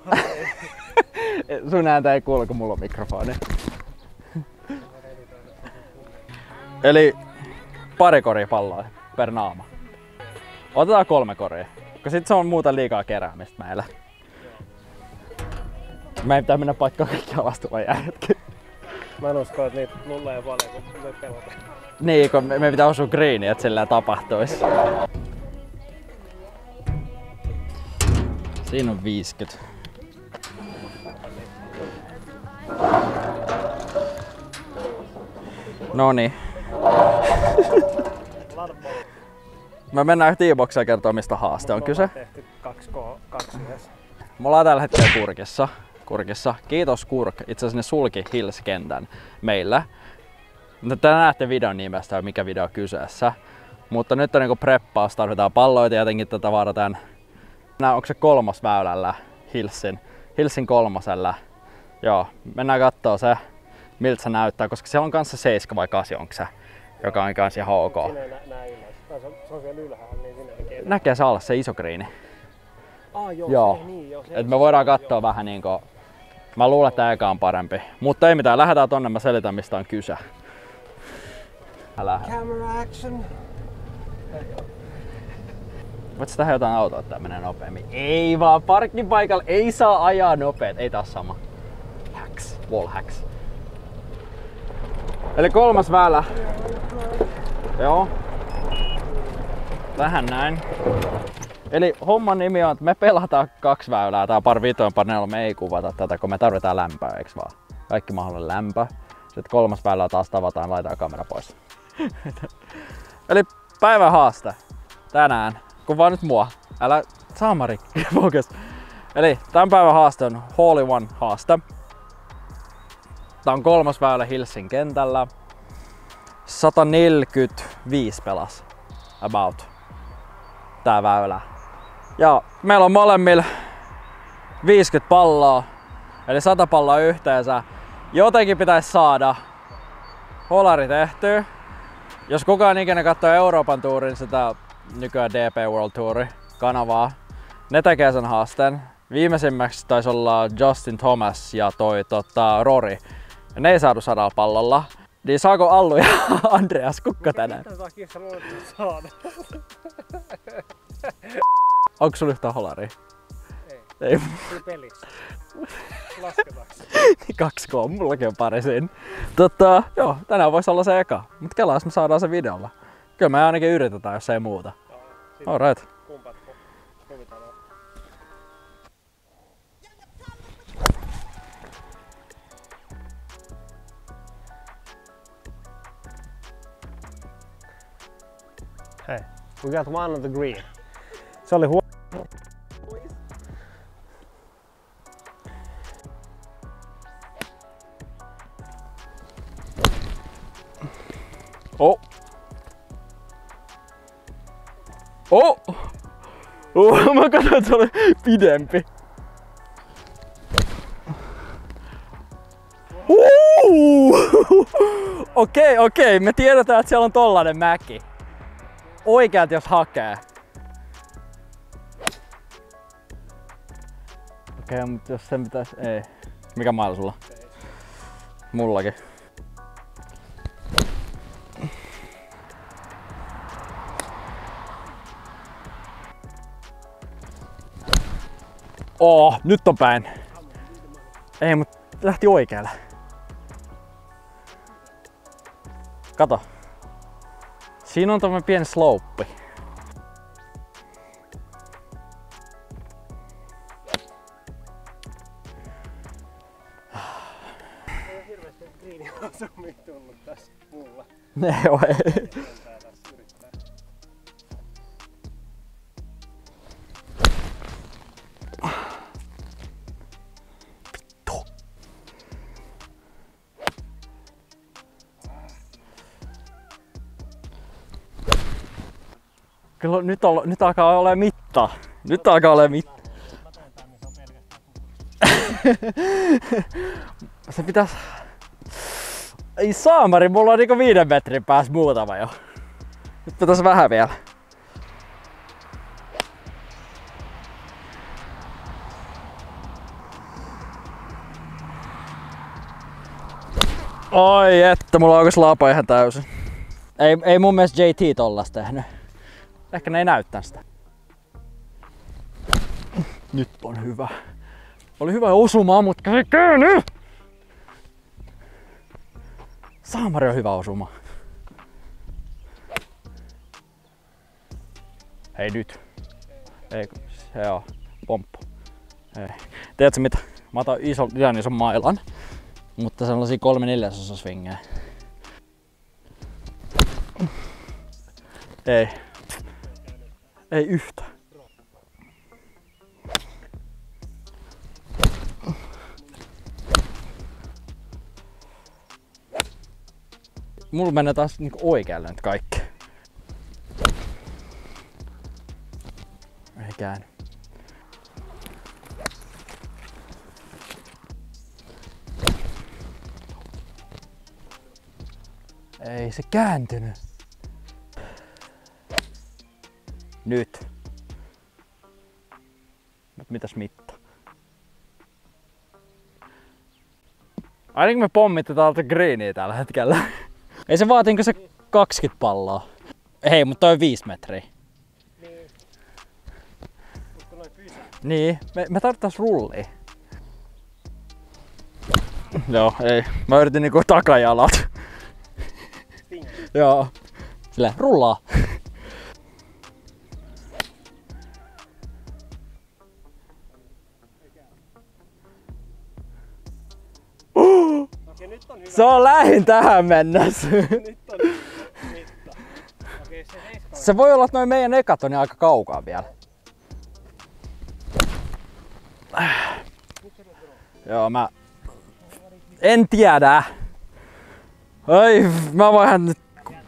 Sun ääntä ei kuulu, kun mulla on mikrofoni. Eli pari koria palloa per naama. Otetaan 3 koria, koska sit se on muuta liikaa keräämistä meillä. Meidän pitää mennä paikkaan kaikki alastuvan jäädätkin. Mä en usko, että niitä mulla ei ole paljon, kun me pelata. Niin, kun me pitää osua greeniin, että sillä tapahtuisi. Siinä on 50. Noniin. Me mennään T-boxia ja kertoo, mistä haaste on kyse. Me ollaan tehty 2K2 yhdessä. Me ollaan tällä hetkellä Kurkissa. Kiitos Kurk. Itse asiassa ne sulki Hills-kentän meillä. Te näette videon nimestä, mikä video on kyseessä. Mutta nyt on niinku preppaus, tarvitaan palloita ja jotenkin tätä vaadataan. Onko se 3. väylällä Hillsin 3. Joo, mennään kattoo se, miltä se näyttää, koska siellä on kanssa 7 vai 8 onko se, joka on kans ihan ok. Siinä ei näe ylös. Se on siellä ylhäällä, niin sinne näkee. Näkee se alas, se iso kriini. Joo. Et me voidaan katsoa vähän niinku, mä luulen, että eka on parempi. Mutta ei mitään, lähdetään tonne, mä selitän mistä on kyse. Camera action. Voit sä tähän jotain autoa, että menee nopeammin? Ei vaan, parkkipaikalla ei saa ajaa nopeet. Ei taas sama. Hacks, wall hacks. Eli 3. väylä. Joo. Vähän näin. Eli homman nimi on, että me pelataan 2 väylää. Tää on pari 5, pari 4. Me ei kuvata tätä, kun me tarvitaan lämpöä, eiks vaan? Kaikki mahdollinen lämpö. Sitten 3. väylää taas tavataan, laitetaan kamera pois. Eli päivän haaste. Tänään. Kuvaa nyt mua. Älä saamari. Focus. Eli tämän päivän haaste on Hole in One haaste. Tää on 3. väylä Hillsin kentällä. 145 pelas. About. Tää väylä. Ja meillä on molemmilla 50 palloa. Eli 100 palloa yhteensä. Jotenkin pitäisi saada holari tehtyä. Jos kukaan ikinä katsoo Euroopan tuurin sitä nykyään DP World Touri kanavaa, ne tekee sen haasteen. Viimeisimmäksi taisi olla Justin Thomas ja Rory. Ja ne ei saadu 100 pallolla. Niin saako Allu ja Andreas Kukko tänään? Mitä takia sä luulet saada? Onko sulla yhtään holaria? Ei. Kyllä pelissä. Lasketaanko? 2K, mullakin on pari siinä. Joo, tänään voisi olla se eka. Mut kelaa, jos me saadaan se videolla. Kyllä me ainakin yritetään, jos ei muuta. Alright. Kumpat sovitaan. Hey, we got one on the green. Se oli Oh! Mä katsoin, että se oli pidempi. Okei, me tiedetään, että siellä on tollanen mäki. Oikealta jos hakee. Okei, mutta jos sen pitäis... Ei. Mikä mailla sulla? Mullakin. Nyt on päin. Ei, mut lähti oikealle. Kato. Siinä on tommonen pieni slouppi. Ei oo hirveesti griiniasumia tullut tässä mulla. Joo, ei. Kyllä nyt alkaa olemaan mitta. Nyt alkaa olemaan mitta. Se pitäis... Ei saamari, mulla on niinku 5 metrin päässä muutama jo. Nyt pitäis vähän vielä. Oi että, mulla on oikeas lapa ihan täysin. Ei mun mielestä JT tollas tehnyt. Ehkä ne ei näyttää sitä. Nyt on hyvä. Oli hyvä osuma, mutta ei käynyt! Saamari on hyvä osuma. Hei nyt. Ei, se on pomppu. Ei. Tiedätkö mitä? Mä otan liian ison mailan, mutta sellaisia 3/4 swingejä. Ei. Ei yhtä. Mulla menee taas niinku oikealle nyt kaikki. Ei käänny. Ei se kääntynyt. Nyt. Mut mitäs mitta? Ainakin me pommitetaan tätä greeniä tällä hetkellä. Ei se vaatiinko se 20 palloa? Hei, mutta toi on 5 metriä. Niin. Mutta noi pysää. Niin, me tarvittais rullia. Joo, ei. Mä yritin niinku takajalat. Joo. Silleen, rullaa. Okei, nyt on hyvä. Se on lähin tähän mennessä. Nyt on mitta. Okei, se 7. Se voi olla, että noi meidän ekat on aika kaukaa vielä. Joo, mä en tiedä. Ai, mä voin nyt.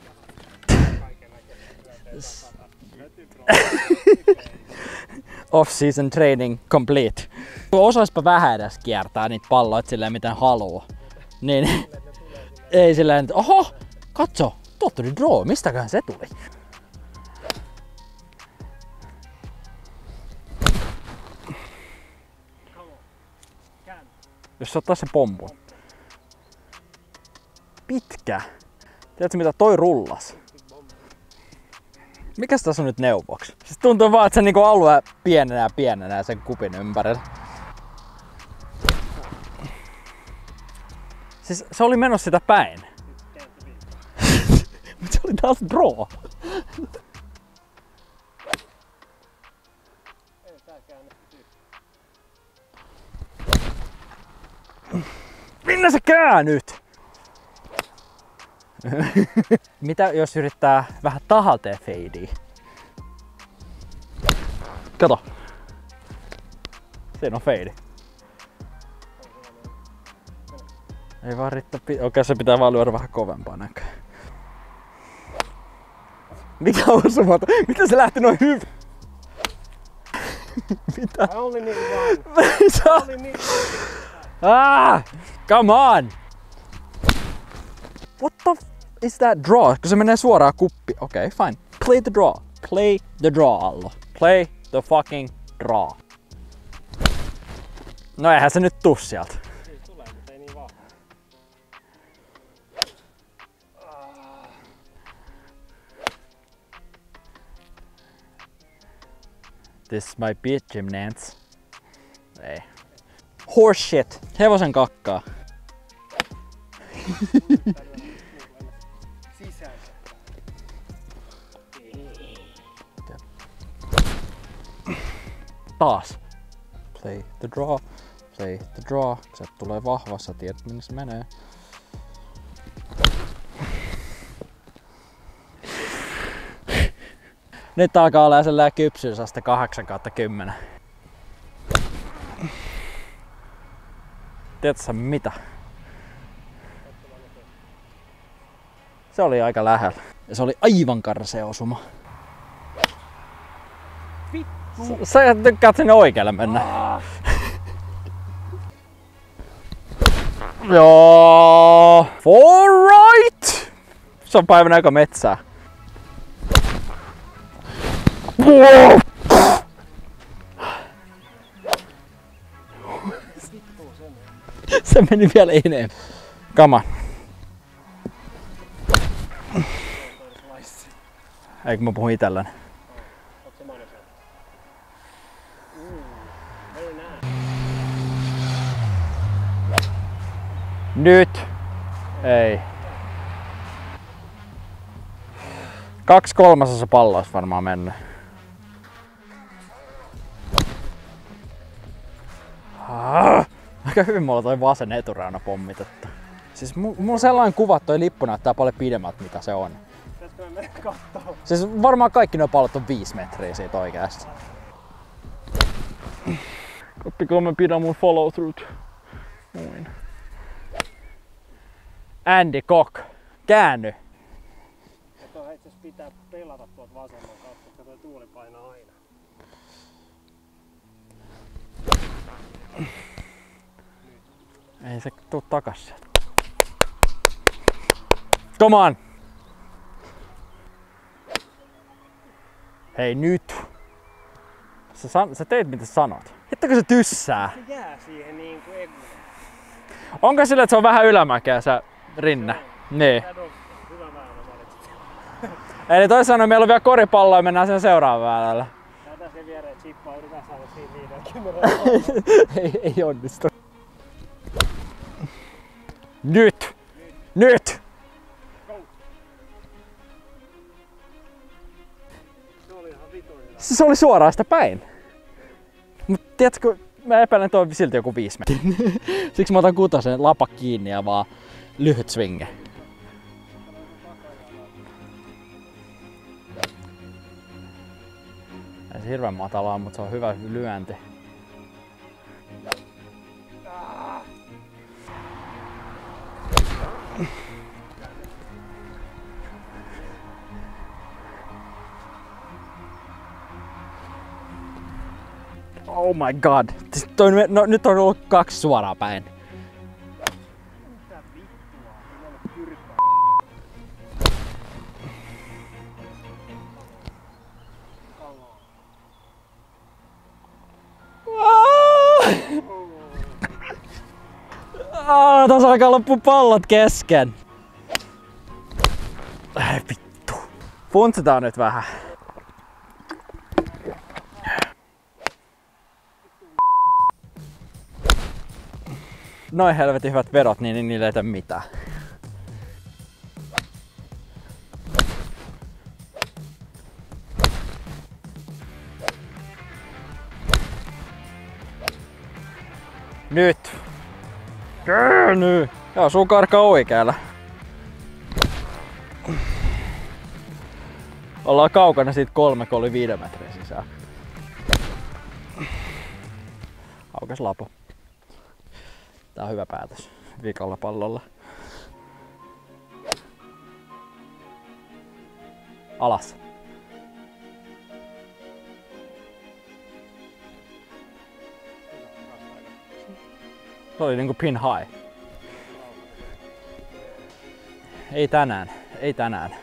Off-season training complete. Osaispa vähän edes kiertää niitä palloja silleen miten haluu. Niin. Ei silleen, että oho, katso, tuolta tuli draw, mistäköhän se tuli? Jos sä ottais sen pompun. Pitkä. Tiedätkö mitä toi rullas? Mikäs tässä on nyt neuvoksi? Siis tuntuu vaan, että se niinku alue pienenee sen kupin ympärillä. Siis se oli menossa sitä päin. Mut se oli taas draw. Ei tää käännetty. Minne sä käännyt? Mitä jos yrittää vähän tahalteen feidiä? Kato. Siinä on feidi. Ei vaan riittää. Okei, se pitää vaan lyödä vähän kovempaa näköä. Mikä osuma? Miten se lähti noin hyvin? Mitä? I only need one. I only need one. Ah! Come on! What the is that draw? Kun se menee suoraan kuppi. Okei, fine. Play the draw. Play the draw, Allo. Play the fucking draw. No eihän se nyt tuu sieltä. Siis tulee, mutta ei niin vahva. This is my beat gym, Nance. Ei. Horse shit. Hevosen kakkaa. Taas. Play the draw. Play the draw. Se tulee vahva, sä tiedät minne se menee. Nyt alkaa olla sellainen kypsyysaste 8/10. Tiedätkö sä mitä? Se oli aika lähellä. Ja se oli aivan karsea osuma. Sä tykkäät sinne oikealle mennä. Joo. All right. Se on päivän aika metsää. Wow. Se meni vielä enemmän. Come on. Eikö mä puhun itelleni? Oot se monisen? Very nice. Nyt! Ei. 2/3 pallo olisi varmaan mennyt. Aika hyvin mulla toi vasen etureuna pommitettu. Siis mulla on sellainen kuva, että toi lippu näyttää paljon pidemmältä mitä se on. Pitäisikö me mennä kattoo? Siis varmaan kaikki nuo pallot on 5 metriä siitä oikeasti. Oppiko mä pidän mun follow through? Noin. Andy Cock, käänny! Tuo itse asiassa pitää pelata tuolta vasemman kautta, koska tuo tuuli painaa aina. Ei se tuu takas sieltä. Come on! Hei nyt! Sä teit mitä sanot. Hittakö se tyssää? Se jää siihen niinku emuun. Onko sillä, että se on vähän ylämäkeä se rinne? Niin. Hyvä väylä valitsit. Eli toisin sanoen meillä on vielä koripalloa ja mennään sen seuraavaan väylällä. Jätä sen viereen chippaa, yritän saada siinä 50. Ei onnistu. Nyt! Nyt! Se oli ihan vitun hyvä. Se oli suoraan sitä päin. Mut tiedätkö, mä epäilen toi silti joku 5 metriä. Siksi mä otan kutosen lapa kiinni ja vaan lyhyt swinge. Ei se hirveän matalaa, mutta se on hyvä lyönti. Oh my god. Nyt on ollut 2 suoraan päin. Mitä vittua? Ei ole kyrppää. Tässä alkaa loppu pallot kesken. Ei vittu. Funtsitaan nyt vähän. Noin helvetin hyvät vedot, niin niille ei tee mitään. Nyt! Käänny! Joo, sun karkaa oikealle. Ollaan kaukana siitä 3, kun oli 5 metriä sisään. Aukes lapo. Tää on hyvä päätös vikalla pallolla. Alas. Se oli niinku pin high. Ei tänään, ei tänään.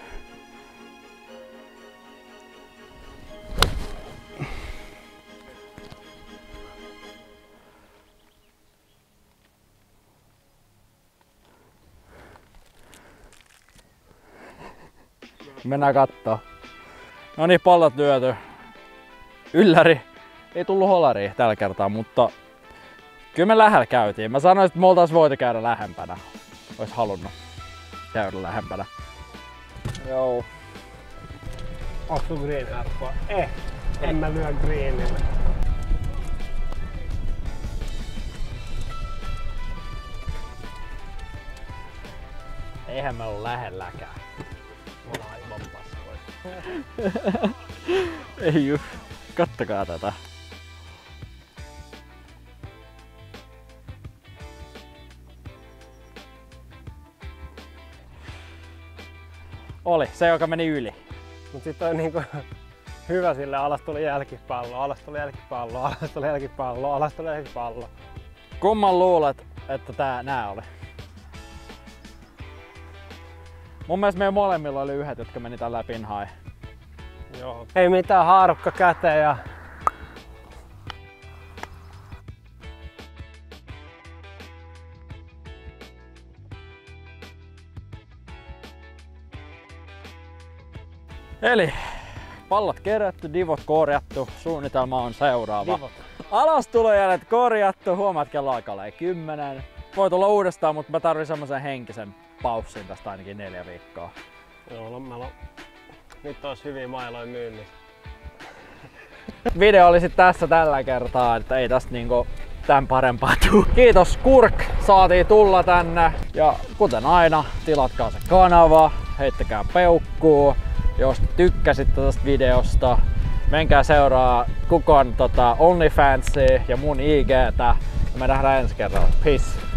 Mennään kattoo. No niin, pallot lyöty. Ylläri. Ei tullut holariin tällä kertaa, mutta kyllä me lähellä käytiin. Mä sanoin, että me oltais voitu käydä lähempänä. Ois halunnut käydä lähempänä. Joo. Onks sun green härppua? En mä lyö greenille. Eihän me ollut lähelläkään. Me ollaan aivan paskoja. Ei juu. Kattokaa tätä. Oli, se joka meni yli. Mut sit on niinku hyvä sille, alas tuli jälkipallo, alas tuli jälkipallo, alas tuli jälkipallo, alas tuli jälkipallo. Kumman luulet, että nää oli? Mun mielestä meidän molemmilla oli yhdet, jotka meni tällä pin high. Joo. Ei mitään, haarukka käteen ja Eli Pallot kerätty, divot korjattu, suunnitelma on seuraava. Divot. Alastulojäljet korjattu, huomaat kello aikaa 10. Voi tulla uudestaan, mutta mä tarvin semmosen henkisen paussin tästä ainakin 4 viikkoa. Joo, nyt olisi hyviä mailoja myynnissä. Video oli sit tässä tällä kertaa, että ei tästä niinku tän parempaa tuu. Kiitos Kurk, saatiin tulla tänne. Ja kuten aina, tilatkaa se kanava, heittäkää peukkuu. Jos tykkäsitte tästä videosta, menkää seuraa Kukon OnlyFansia ja mun IGtä. Ja me nähdään ensi kerralla. Peace!